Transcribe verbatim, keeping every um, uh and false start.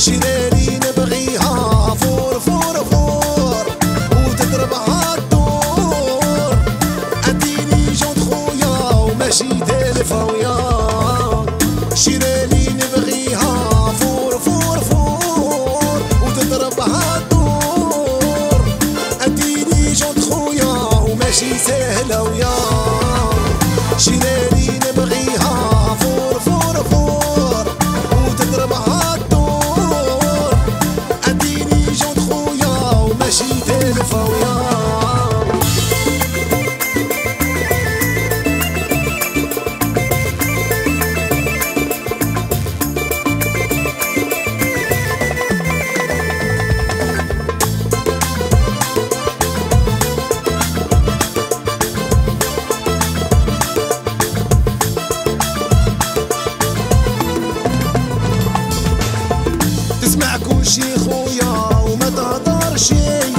شيرالي نبغيها فور فور فور وتضرب عالدور. اديني جود خويا وماشي تلفويا. شيرالي نبغيها فور فور فور وتضرب عالدور. اديني جود خويا وماشي سهلة ويا. شيرالي نبغيها فور فور فور وتضرب عالدور. اديني جود خويا وماشي تلفويا. تسمع كل شي خويا وما تهضر شي.